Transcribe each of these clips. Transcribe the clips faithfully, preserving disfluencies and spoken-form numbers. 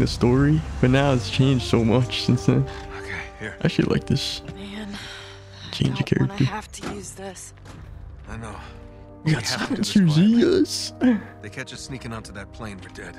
the story, but now it's changed so much since then. Okay, here. I actually like this. Man, Change your I don't character. wanna have to use this. I know. We We got have to do this silencers, quietly. yes. They catch us sneaking onto that plane, we're dead.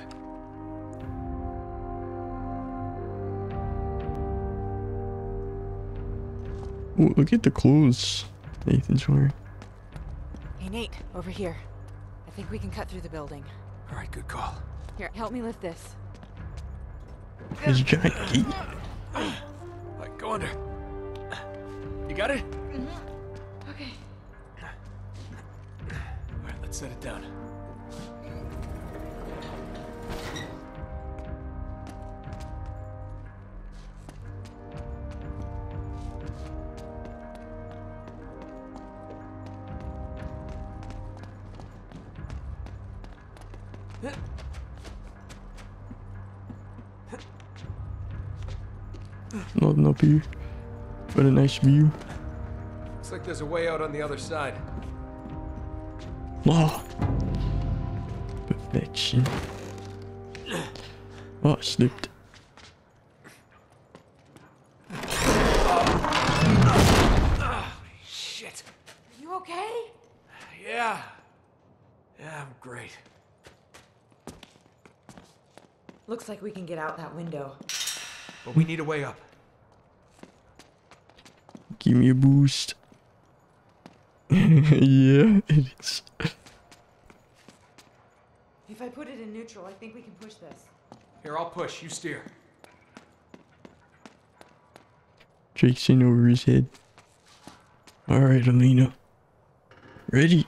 Oh, look at the clothes Nathan's wearing. Hey, Nate, over here. I think we can cut through the building. All right, good call. Here, help me lift this. There's a giant gate. All right, go under. You got it? Okay. All right, let's set it down. Nothing up here, but a nice view. Looks like there's a way out on the other side. Oh, perfection. Oh, I slipped. Shit. Are you okay? Yeah. Yeah, I'm great. Looks like we can get out that window. But we need a way up. Give me a boost. Yeah, it is. If I put it in neutral, I think we can push this. Here, I'll push. You steer. Drake's in over his head. Alright, Elena. Ready?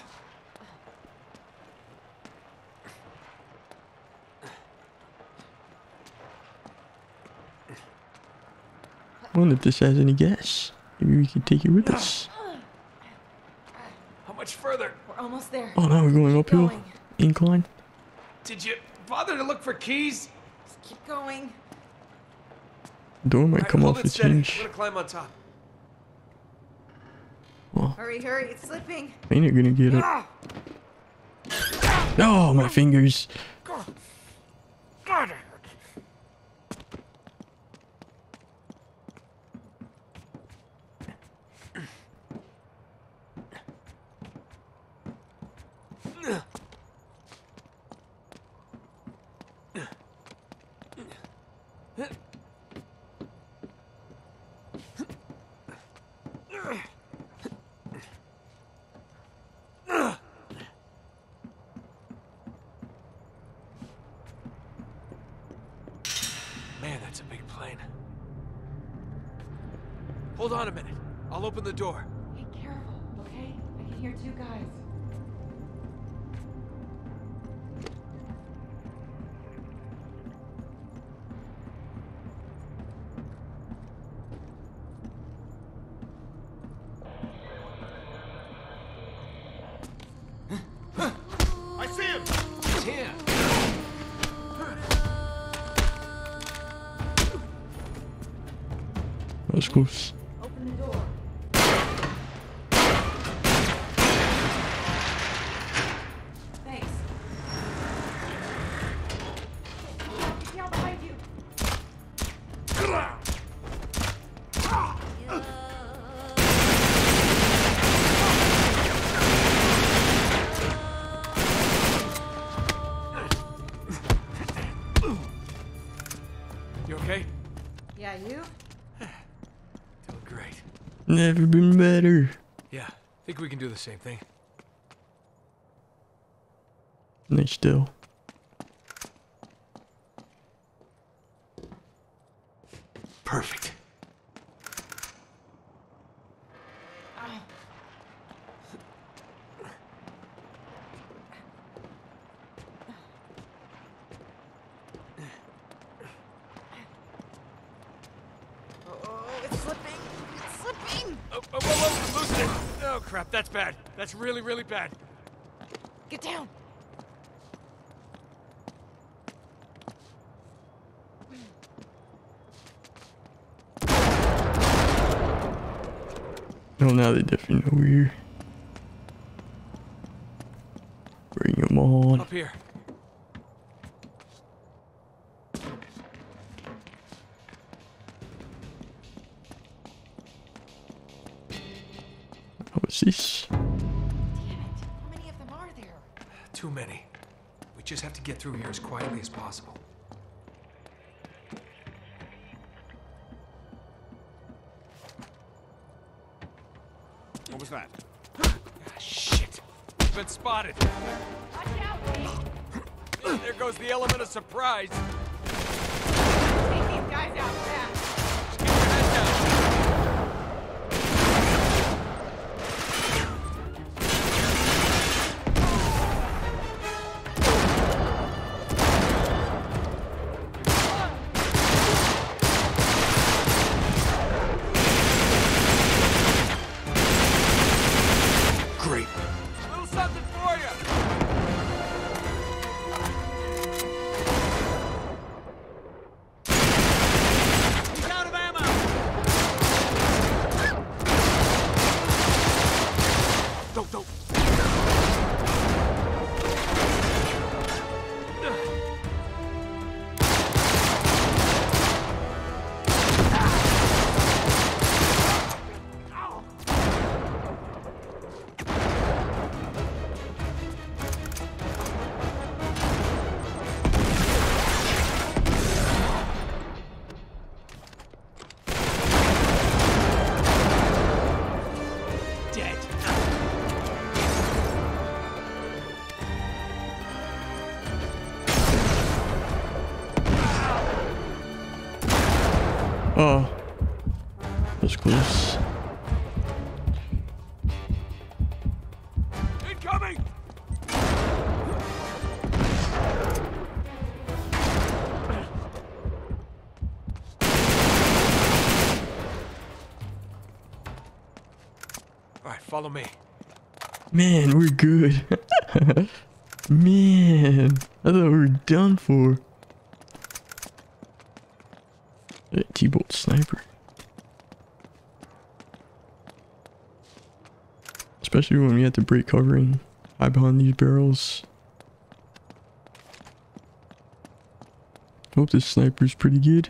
I wonder if this has any gas. Maybe we can take it with us. How much further? We're almost there. Oh, now we're going uphill. Going. Incline. Did you bother to look for keys? Just keep going. Door might All right, come hold off it its steady. hinge. I'm gonna climb on top. Well, Hurry, hurry, it's slipping. ain't it gonna get it? Ah! Oh, my fingers. God. Man, that's a big plane. Hold on a minute. I'll open the door. Be careful, okay? I can hear two guys. I see him! Damn! That was close. Open the door. Thanks. Get down behind you. You okay? Yeah, you? Doing great. Never been better. Yeah, think we can do the same thing. Nice still. Perfect. Oh, it's slipping. It's slipping. Oh, oh, whoa, whoa, loosen it! Oh, crap, that's bad. That's really, really bad. Get down. Oh, now they definitely know we're here. Bring them on. Up here. What's this? Damn it. How many of them are there? Too many. We just have to get through here as quietly as possible. What was that? Ah, shit. We've been spotted. Watch out, Nate. There goes the element of surprise. Take these guys out fast. Keep your head down. Great. A little something for you. He's out of ammo. Don't, don't. Dead. Oh, that's close. Incoming! All right, follow me. Man, we're good. Man, I thought we were done for. A T-bolt sniper. Especially when we have to break cover and hide behind these barrels. Hope this sniper's pretty good.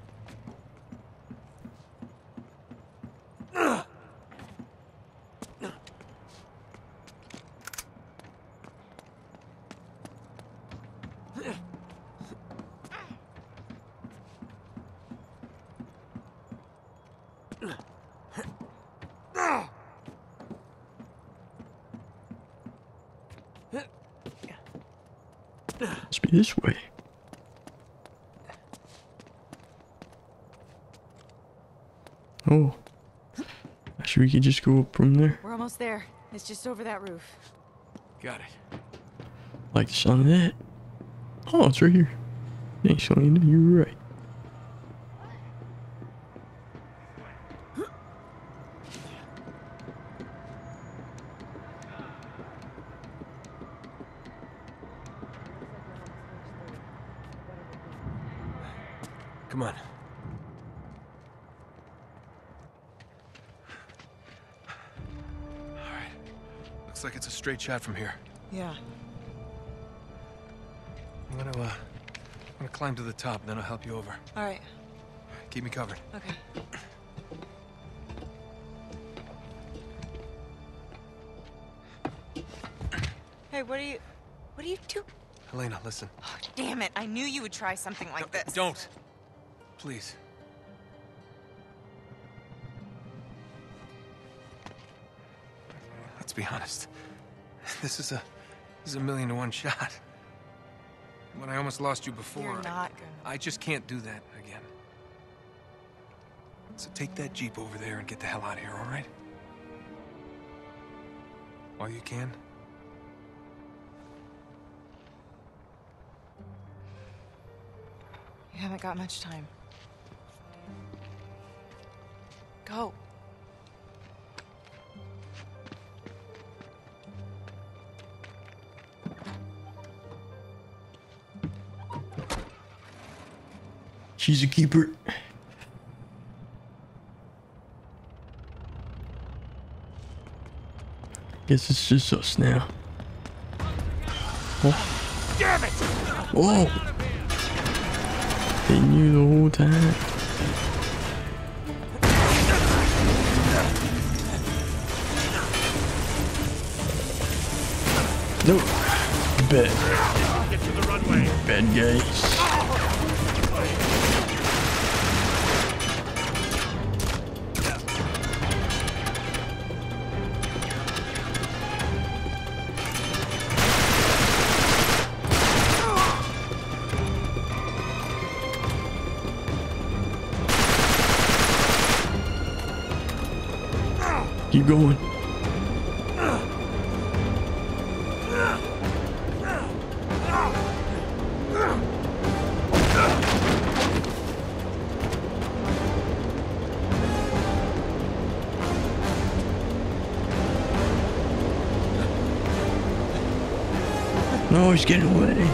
Must be this way. Oh. Actually, we could just go up from there. We're almost there. It's just over that roof. Got it. Like the sound of that. Oh, it's right here. Thanks, Elena. You were right. Come on. All right. Looks like it's a straight shot from here. Yeah. I'm gonna, uh, I'm gonna climb to the top, and then I'll help you over. All right. Keep me covered. Okay. Hey, what are you... What are you doing? Elena, listen. Oh, damn it. I knew you would try something like No, this. Don't. Please. Let's be honest. This is a... This is a million to one shot. When I almost lost you before, You're I- not gonna... I just can't do that again. So take that Jeep over there and get the hell out of here, all right? While you can. You haven't got much time. Go. She's a keeper. Guess it's just us now. Oh. Damn it! Whoa! They knew the whole time. Nope. Bad. Get to the runway. Bad guys. Keep going. No, he's getting away.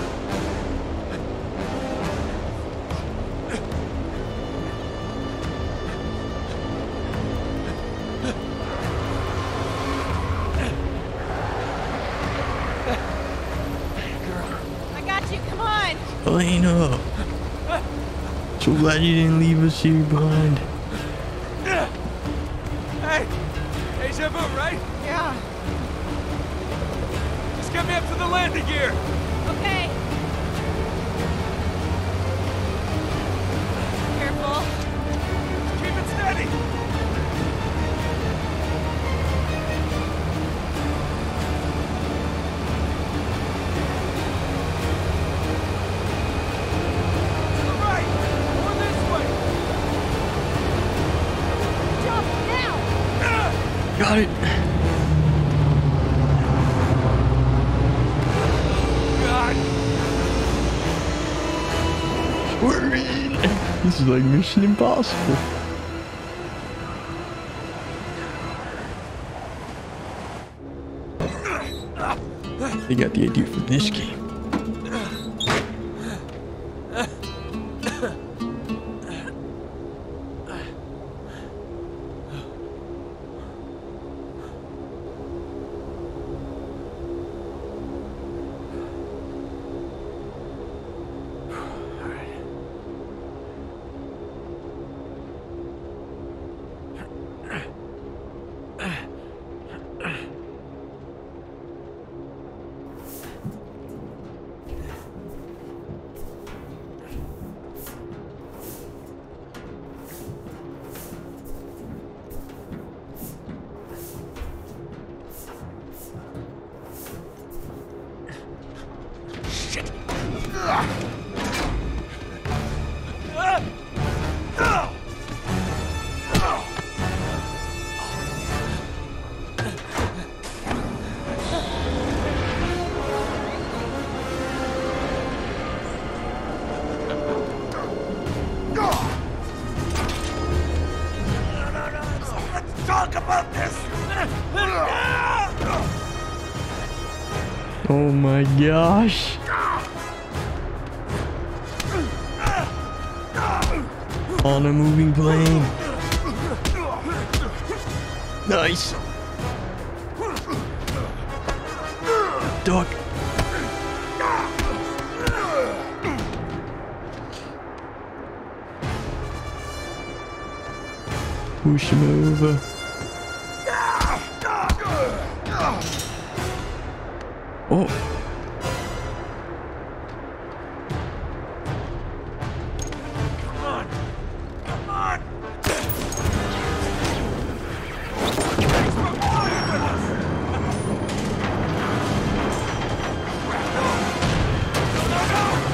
I got you, come on! Elena! So glad you didn't leave us here behind. Hey! Deja vu, right? Yeah. Just get me up to the landing gear! Okay. Careful. Keep it steady! To the right! Or this way! Jump now! Got it. God! We're in. This is like Mission Impossible. They got the idea for this game. Talk about this! Oh my gosh. On a moving plane. Nice. Duck. Push him over. Oh. Come on! Come on! Thanks for playing with us! No, no, no!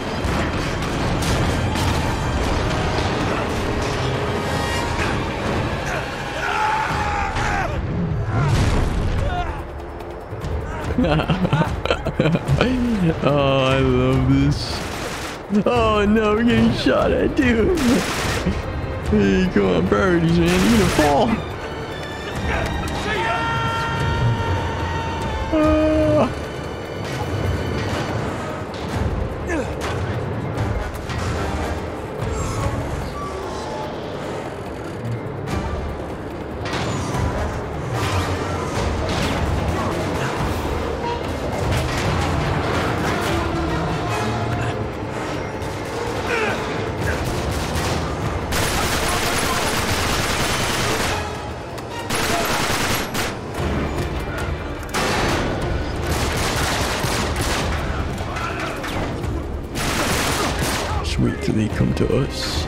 Oh, I love this. Oh no, we're getting shot at too. Hey, come on, priorities, man. You're gonna fall. See ya! Ah. Just wait till they come to us.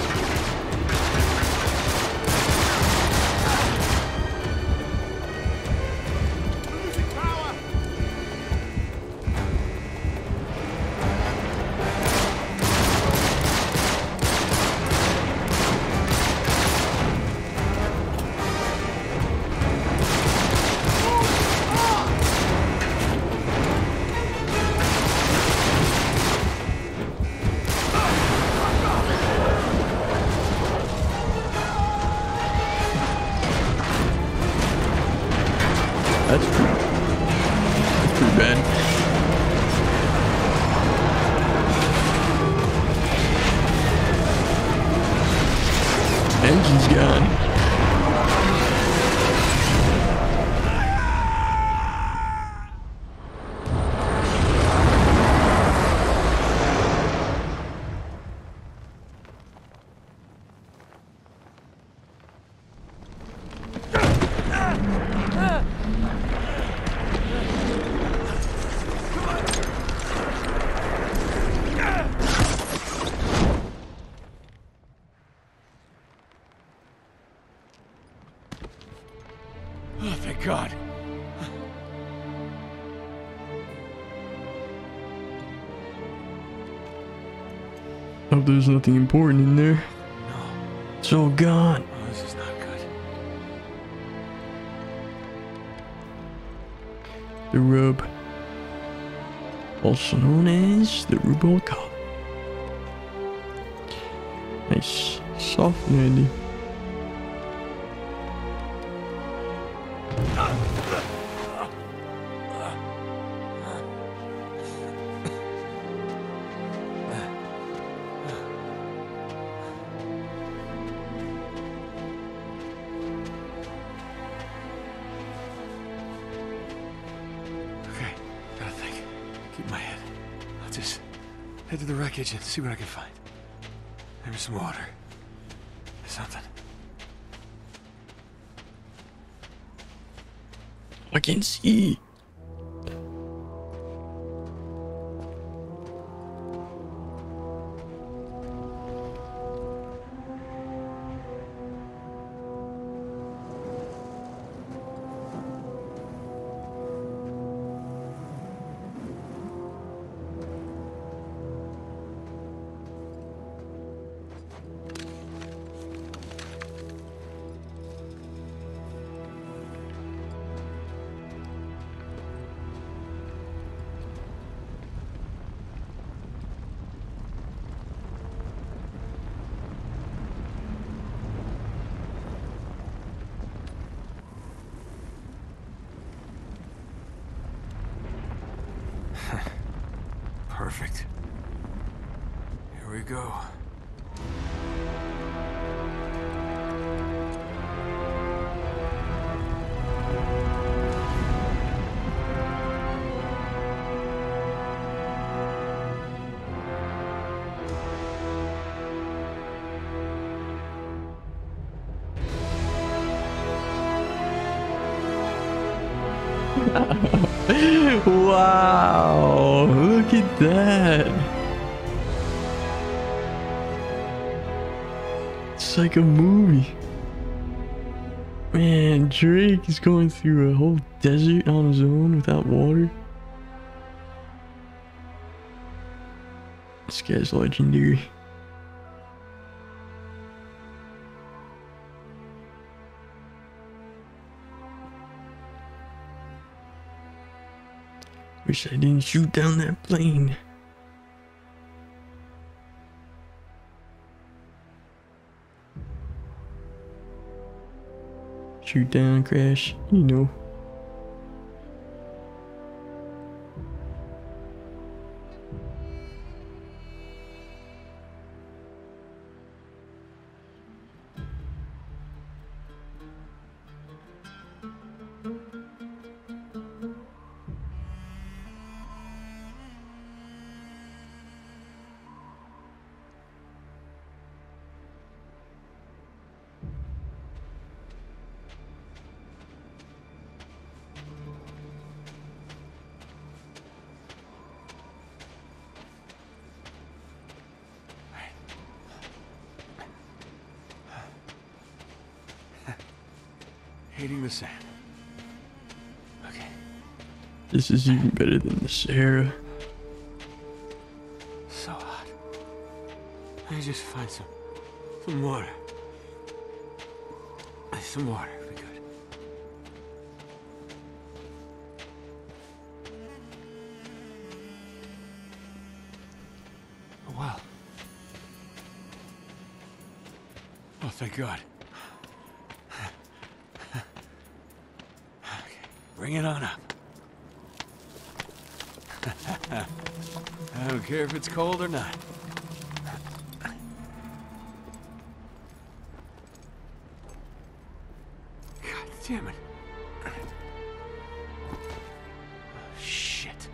That's pretty, that's pretty bad. Engine's gone. Oh, thank God. Hope there's nothing important in there. No. It's all gone. Oh, this is not good. The rub. Also known as the rubal collar. Nice. Soft landing. Okay, gotta think. Keep my head. I'll just head to the wreckage and see what I can find. Maybe some water. Something. I can see. Perfect. Here we go. Wow, look at that. It's like a movie. Man, Drake is going through a whole desert on his own without water. This guy's legendary. Wish I didn't shoot down that plane. Shoot down, crash, you know. hating the sand. Okay. This is even better than the Sahara. So hot. I just find some, some water. Some water would be good. A well. Oh, thank God. Okay, bring it on up. I don't care if it's cold or not. God damn it. Oh, shit.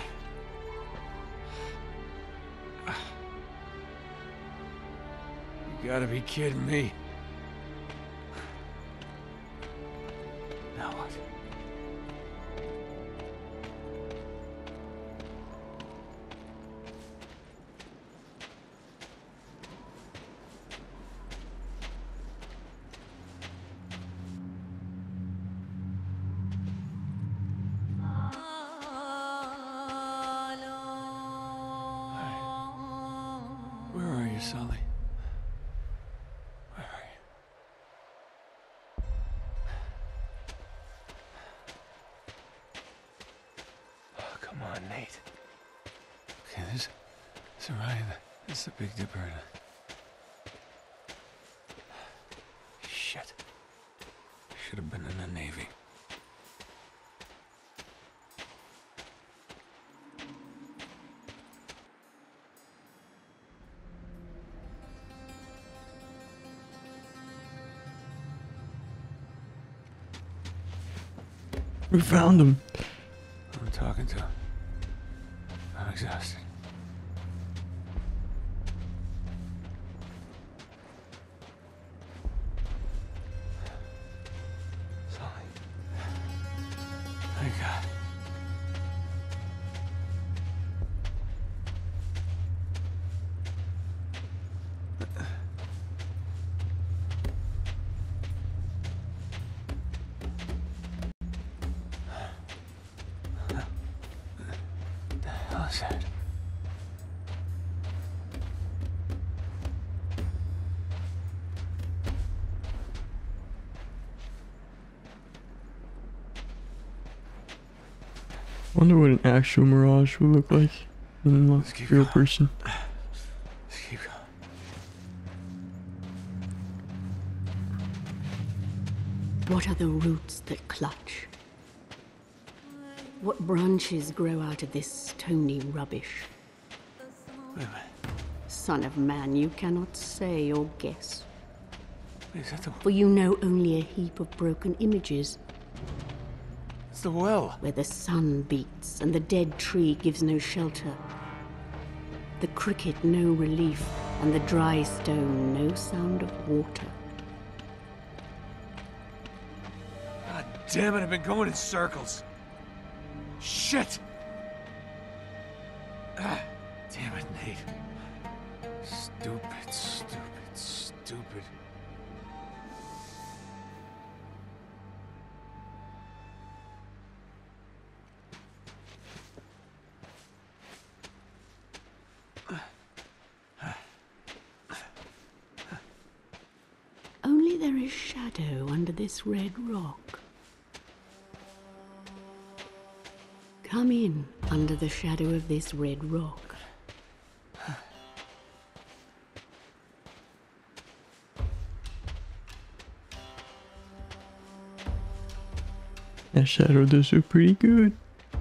You gotta be kidding me. Now what? Where are you, Sully? Where are you? Oh, come on, Nate. Okay, this, this Orion, this is the Big Dipper. Shit. Should have been in the Navy. We found him. I'm talking to him. I'm exhausted. Sully. Thank God. What the hell is that? Wonder what an actual mirage would look like in a Let's keep real going. person. Let's keep going. What are the roots that clutch? What branches grow out of this stony rubbish? Wait a minute. Son of man, you cannot say or guess, Wait, is that the, for you know only a heap of broken images, it's the well. where the sun beats and the dead tree gives no shelter, the cricket no relief, and the dry stone no sound of water. God damn it, I've been going in circles. Shit! Ah, damn it, Nate. Stupid, stupid, stupid. Only there is shadow under this red rock. Come in under the shadow of this red rock. That shadow does look pretty good.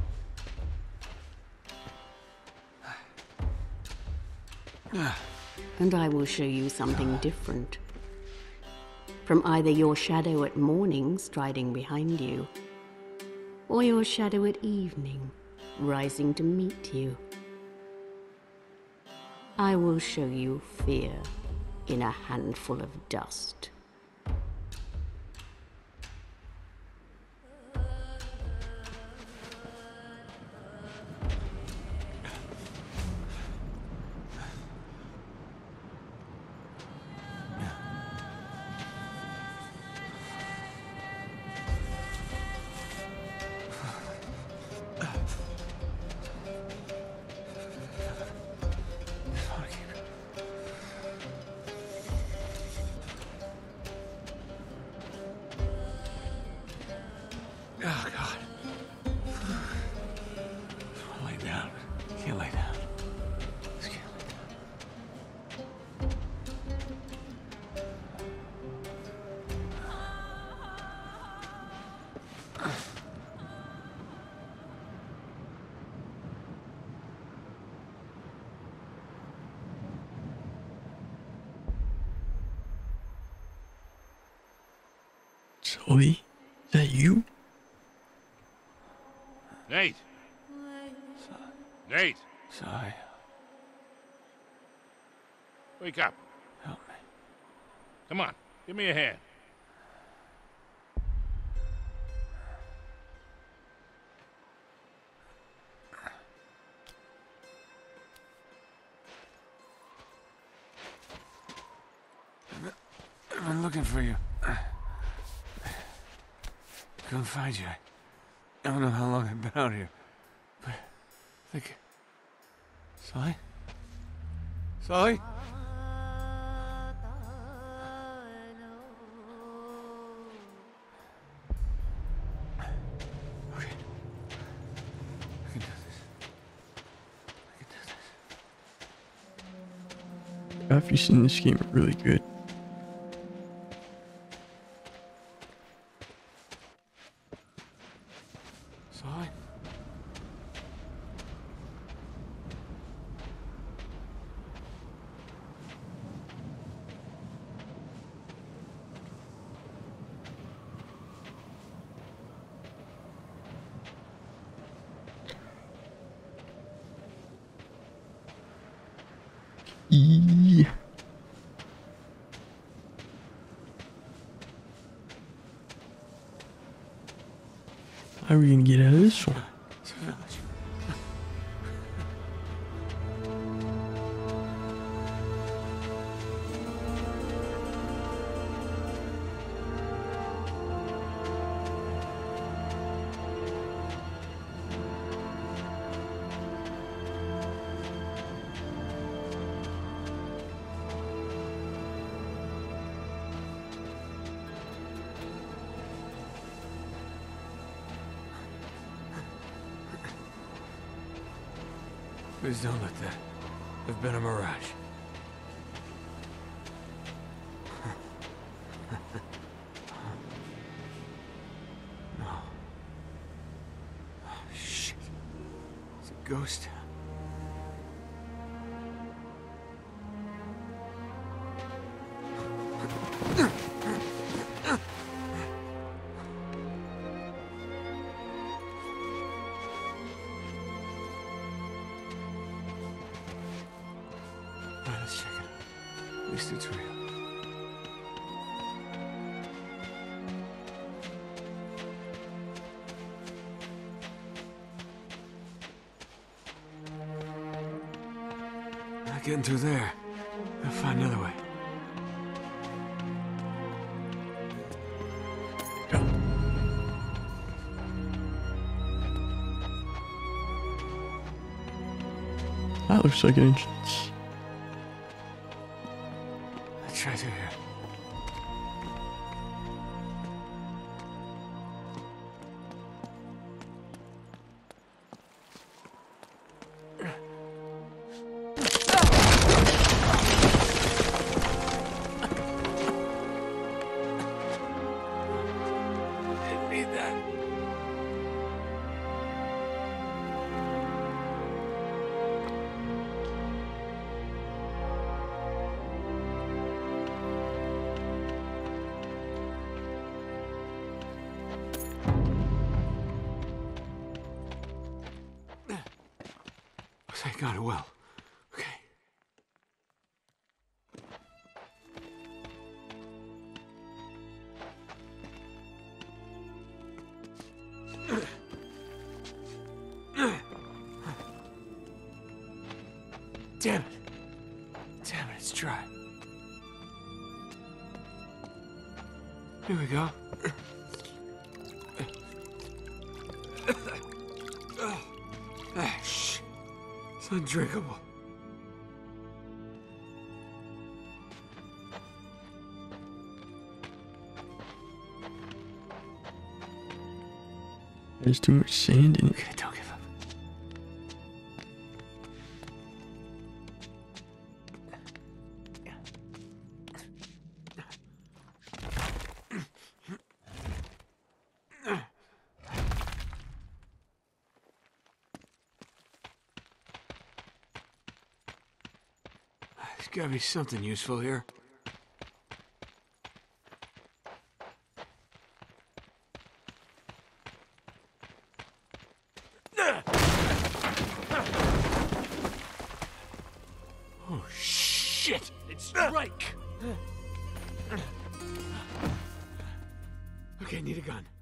And I will show you something different. From either your shadow at morning striding behind you, or your shadow at evening rising to meet you. I will show you fear in a handful of dust. Sully? Is that you? Nate! Nate! Sully, Wake up. help me. Come on, give me a hand. I've been looking for you. Couldn't find you. I don't know how long I've been out here, but I think... Sully? Sully? Okay. I can do this. I can do this. Graphics in this game are really good. Sully? Eee. How are we gonna get out of this one? It's a village. Please don't let that have been a mirage. No. Oh, shit. It's a ghost town. Alright, let's check it. At least it's real. Not getting through there. I'll find another way. Go. That looks like an entrance. Let's try through here. Didn't need that. Thank God it will. Okay. Damn it. Damn it, it's dry. Here we go. Ah, shit. It's undrinkable. There's too much sand in it. Okay, don't give up. There's gotta be something useful here. Oh, shit! It's strike! Okay, need a gun.